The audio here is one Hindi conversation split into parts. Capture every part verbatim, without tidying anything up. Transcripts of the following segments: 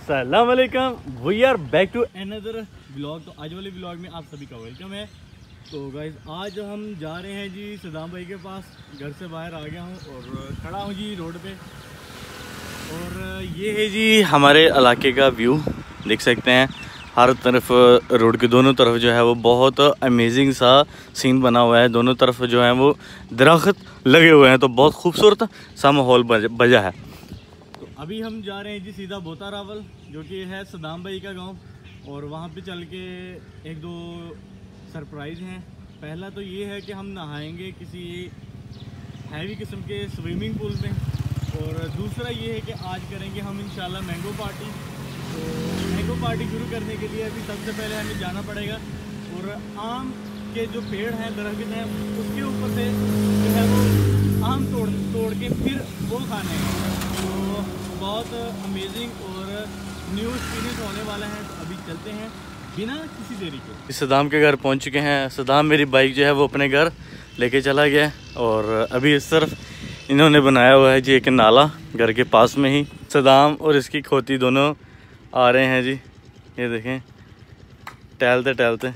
अस्सलाम वालेकुम, we are back to another vlog. तो आज वाले व्लॉग में आप सभी का वेलकम है। तो गाइस आज हम जा रहे हैं जी सदाम भाई के पास। घर से बाहर आ गया हूँ और खड़ा हूँ जी रोड पे। और ये है जी हमारे इलाके का व्यू, देख सकते हैं हर तरफ रोड के दोनों तरफ जो है वो बहुत अमेजिंग सा सीन बना हुआ है। दोनों तरफ जो है वो दरख्त लगे हुए हैं, तो बहुत खूबसूरत सा माहौल बजा है। तो अभी हम जा रहे हैं जी सीधा बोता रावल, जो कि है सदाम भाई का गांव। और वहाँ पे चल के एक दो सरप्राइज़ हैं। पहला तो ये है कि हम नहाएंगे किसी हैवी किस्म के स्विमिंग पूल में। और दूसरा ये है कि आज करेंगे हम इंशाल्लाह मैंगो पार्टी। तो मैंगो पार्टी शुरू करने के लिए अभी सबसे पहले हमें जाना पड़ेगा और आम के जो पेड़ हैं, दरख्त हैं, उसके ऊपर से जो है वो आम तोड़ तोड़ के फिर वो खाने हैं। तो बहुत अमेजिंग और न्यू एक्सपीरियंस होने वाला है। तो अभी चलते हैं बिना किसी देरी के। सदाम के घर पहुंच चुके हैं। सदाम मेरी बाइक जो है वो अपने घर लेके चला गया और अभी इस तरफ इन्होंने बनाया हुआ है जी एक नाला घर के पास में ही। सदाम और इसकी खोती दोनों आ रहे हैं जी, ये देखें टहलते टहलते।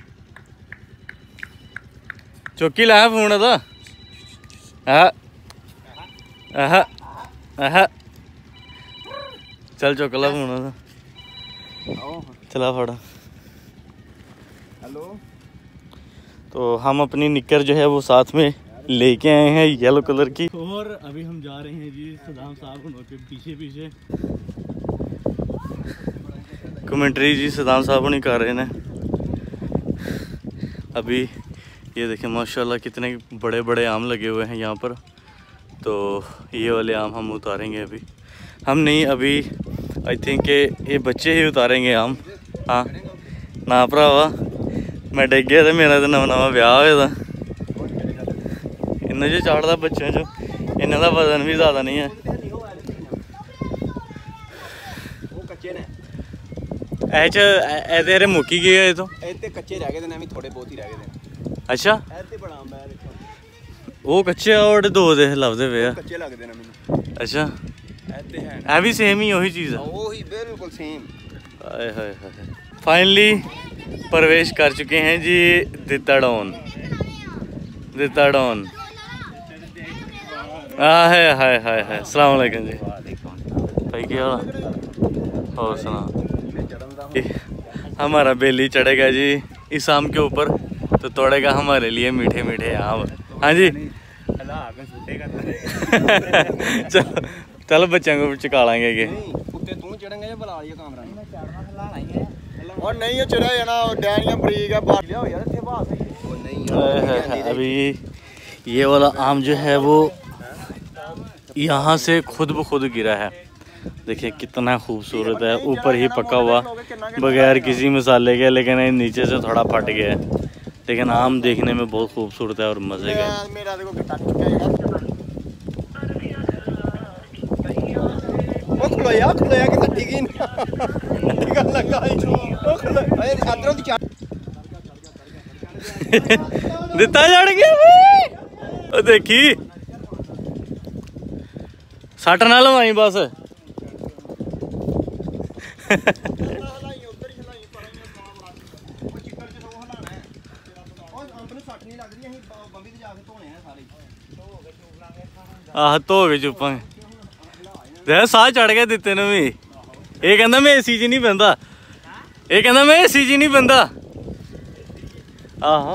चौकी लाया फोन था आह आह चल चौकला फोन था चला फड़ा। हेलो। तो हम अपनी निक्कर जो है वो साथ में लेके आए हैं येलो कलर की। और अभी हम जा रहे हैं जी सदाम साहब के पीछे पीछे। कमेंट्री जी सदाम साहब नहीं कर रहे हैं अभी। ये देखें माशाल्लाह कितने बड़े बड़े आम लगे हुए हैं यहाँ पर। तो ये वाले आम हम उतारेंगे अभी। हम नहीं, अभी आई थिंक ये बच्चे ही उतारेंगे आम। हाँ ना भरावा मैं डिग गया था, मेरा तो नवा नवा ब्याह होया था। इन्ना जो चाड़ता बच्चों चो, इन्हों का वजन भी ज़्यादा नहीं है। ऐसे मुक्की गए तो कच्चे रह गए ने, थोड़े बहुत ही रह गए। अच्छा वो कच्चे और दो दे लभदे पे कच्चे लगदे ने मैनू। अच्छा है भी सेम ही वही चीज़ है, वही बिल्कुल सेम। हाय हाय हाय फाइनली प्रवेश कर चुके हैं जी दिताड़ौन। दिताड़ौन हाय हाय हाय हाय। अस्सलाम वालेकुम जी भाई, क्या और सुना। हमारा बेली चढ़ेगा जी इस आम के ऊपर, तो तोड़ेगा हमारे लिए मीठे मीठे आम। हाँ जी चलो चलो बच्चों को चुका लेंगे। अभी ये वाला आम जो है वो यहाँ से खुद ब खुद गिरा है। देखिए कितना खूबसूरत है, ऊपर ही पका हुआ बगैर किसी मसाले के, लेकिन नीचे से थोड़ा फट गया है। लेकिन आम देखने में बहुत खूबसूरत है और मज़े का। दिता जड़ गया देखी सट ना लवाई बस। आह धो के चुपांगे। साह चढ़ गया दिते ने भी। ये कहना मैं एसी च नहीं बंदा, ये कहना मैं एसी च नहीं बंदा। आहो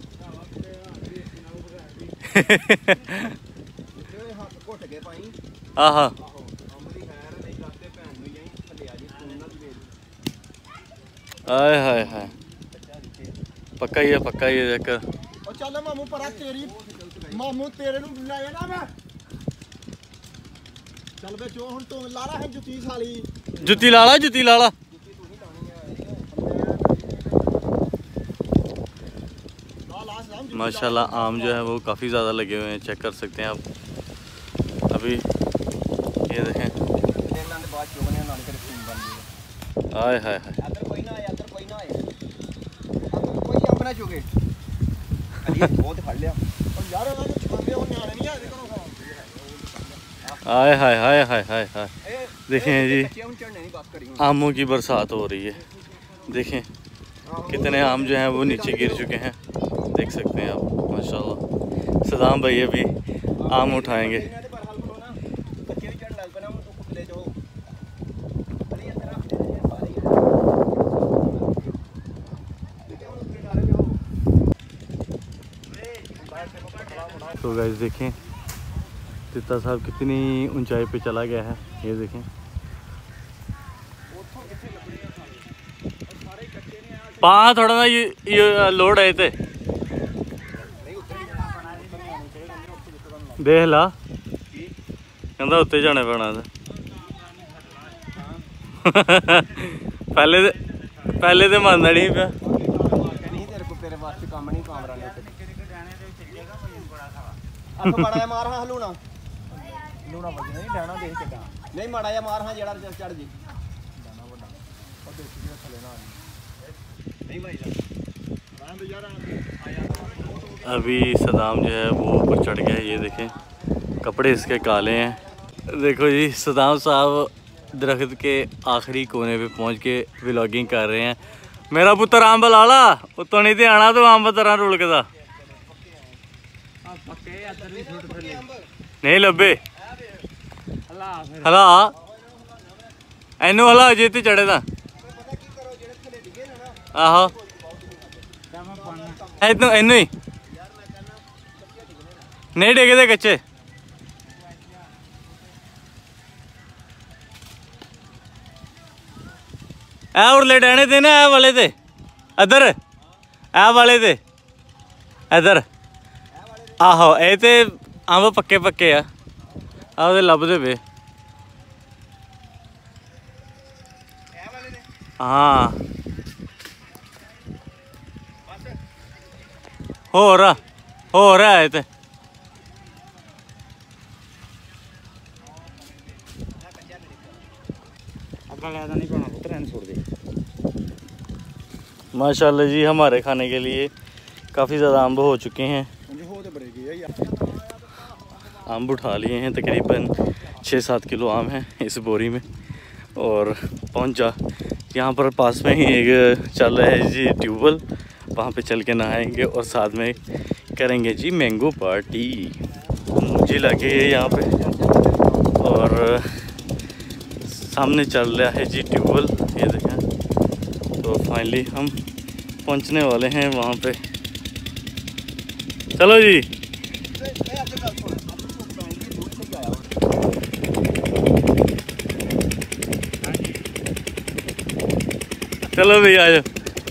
आहा हाय हाय हाय पक्का ही है, पक्का ही है चक्कर। चल मामू परा तेरी मामू तेरे नु बुलाया ना मैं। चल बे जो हुन तो लाला है जुती साली, जुती लाला जुती लाला। माशाल्लाह आम जो है वो काफ़ी ज़्यादा लगे हुए हैं, चेक कर सकते हैं आप। अभी ये देखें हाय हाय हाय हाय हाय हाय हाय हाय हाय देखें जी, आमों की बरसात हो रही है। देखें कितने आम जो हैं वो नीचे गिर चुके हैं, देख सकते हैं आप माशाल्लाह। सदाम भाई अभी आम उठाएंगे। तो गाइस देखें तित्ता साहब कितनी ऊंचाई पे चला गया है, ये देखें। पा थोड़ा ना ये, ये लोड आए थे देख ला, कहता उत्ते जाने पैना था। पहले दे, पहले तो मानता नहीं पे माड़ा मार हाँ लूना लूना नहीं डाना देख के नहीं माड़ा या मार हाँ जड़ा चढ़ जी अभी सदाम जो है वो ऊपर चढ़ गया है, ये देखें कपड़े इसके काले हैं। देखो जी सदाम साहब दरख्त के आखिरी कोने पे पहुंच के व्लॉगिंग कर रहे हैं। मेरा पुत्र आंब लाला उतो नहीं थे आना तो आंब तरह रुलकदा नहीं लभे हला एनू हला जे ते चढ़े दा आहो एनू एनू ही नहीं डेगे दे कच्चे ए उरले डैने थे ना ए वाले थे इधर ए वाले थे इधर आहो ए ते अंब पक्के पक्के आ आह लभदे पे हाँ हो रहा हो रहा है ते माशाल्लाह जी हमारे खाने के लिए काफ़ी ज़्यादा अम्ब हो चुके हैं। अम्ब उठा लिए हैं, तकरीबन छः सात किलो आम हैं इस बोरी में। और पहुंचा यहाँ पर पास में ही एक चल रहा है जी ट्यूबवेल, वहाँ पे चल के नहाएंगे और साथ में करेंगे जी मैंगो पार्टी। मुझे लगे यहाँ पे और सामने चल रहा है जी ट्यूबवेल, ये देखें। तो फाइनली हम पहुँचने वाले हैं वहाँ पे। चलो जी चलो भैया आ जाओ।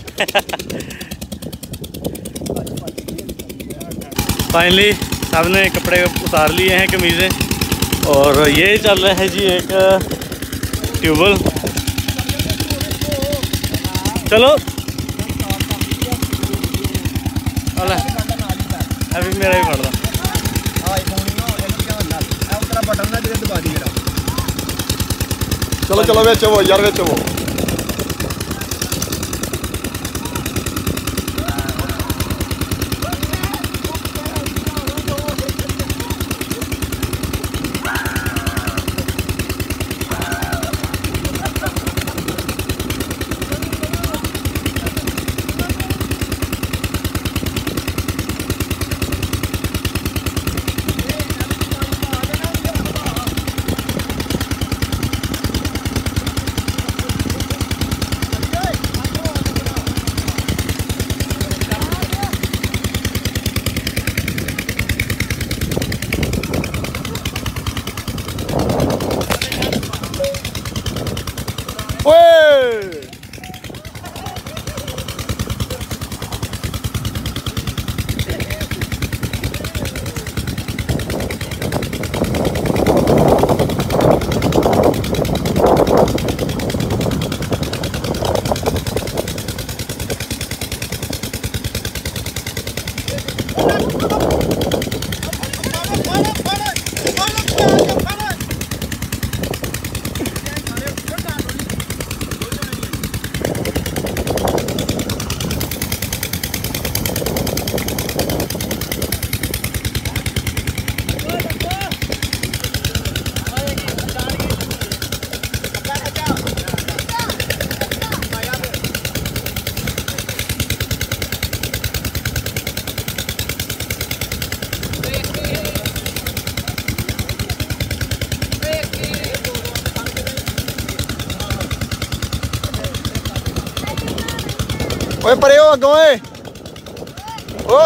फाइनली सबने कपड़े उतार लिए हैं, कमीज़ें, और ये चल रहा है जी एक ट्यूबवेल। चलो अभी मेरा ही पड़ रहा। चलो चलो बेचो वो यार बेचो वो ओए परे हो अगों ओए ओ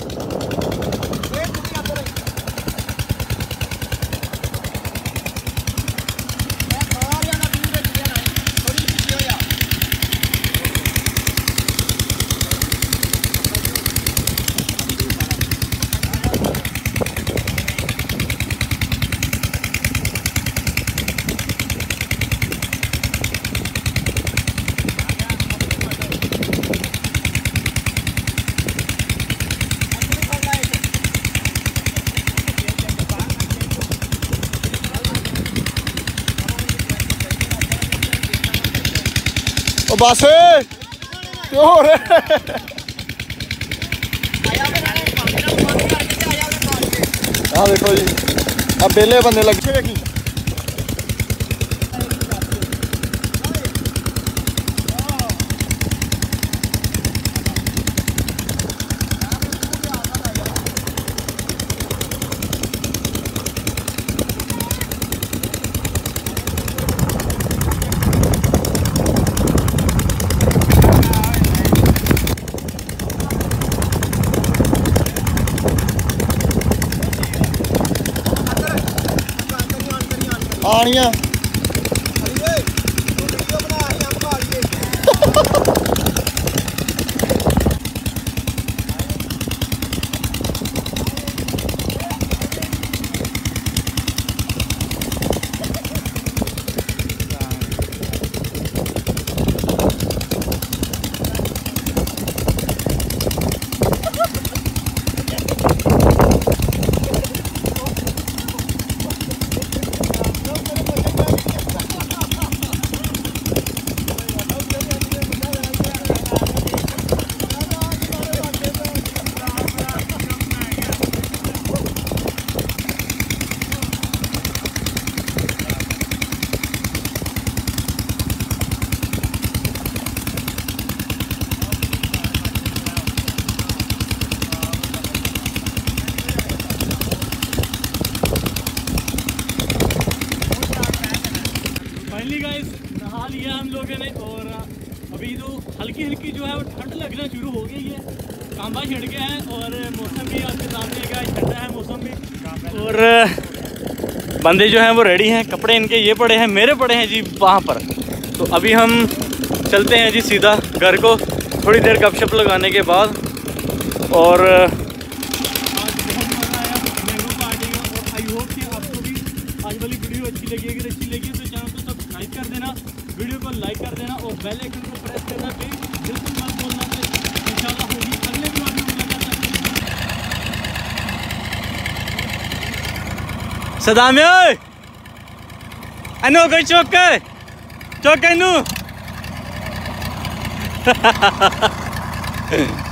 ओ बस क्यों हो रहे हाँ देखो जी अब बेले बंदे लगे की आनिया फाइनली गाइस नहा लिया हम लोगों ने और अभी तो हल्की हल्की जो है वो ठंड लगना शुरू हो गई है। कांबा छिड़ गया है और मौसम भी आपके सामने है, ठंडा है मौसम भी। और बंदे जो हैं वो रेडी हैं, कपड़े इनके ये पड़े हैं, मेरे पड़े हैं जी वहाँ पर। तो अभी हम चलते हैं जी सीधा घर को, थोड़ी देर गपशप लगाने के बाद। और आई होप कि आपको भी आज वाली वीडियो अच्छी लगी। अगर अच्छी लगी तो चैनल को सब्सक्राइब कर देना, वीडियो को लाइक कर देना और बेल आइकन को प्रेस करना प्लीज बिल्कुल मत बोलना। तो इंशाल्लाह होगी अगले वीडियो में मुलाकात। सदाम अनु कोई चौक चौक अनु